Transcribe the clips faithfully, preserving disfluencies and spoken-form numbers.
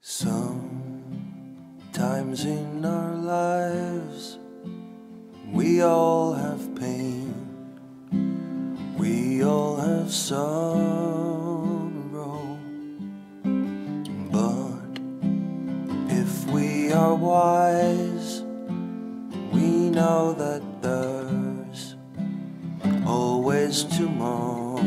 Sometimes in our lives we all have pain, we all have sorrow, but if we are wise, we know that there's always tomorrow.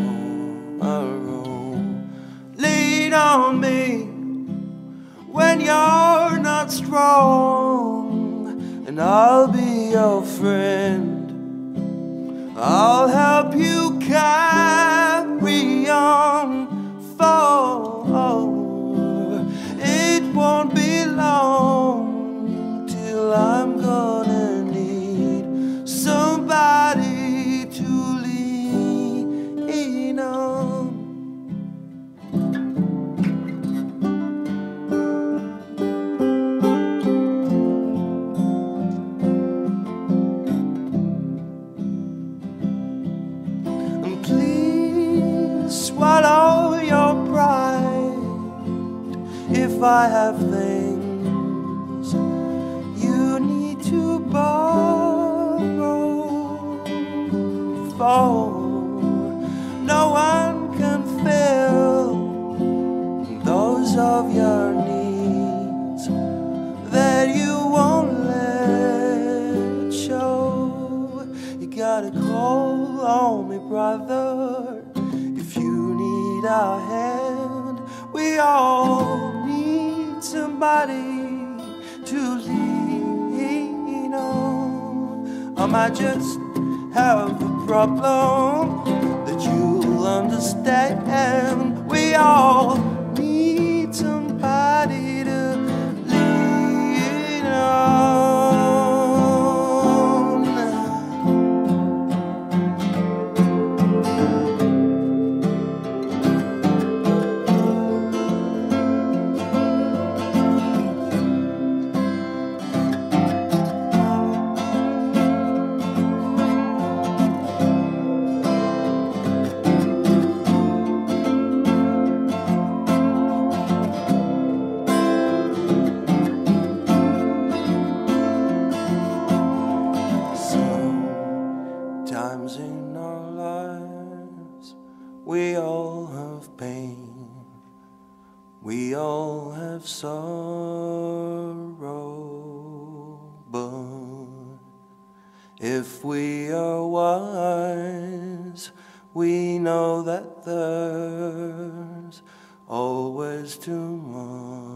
Lean on me when you're not strong, and I'll be your friend. I'll help you carry on, for it won't be long till I'm gonna need somebody to lean on. Swallow your pride. If I have things you need to borrow, for no one can fill those of your needs that you won't let show. You gotta call on me, brother, if you need a hand. We all need somebody to lean on. I might just have a problem that you'll understand. We all need somebody to lean on. Sometimes in our lives we all have pain, we all have sorrow, but if we are wise, we know that there's always tomorrow.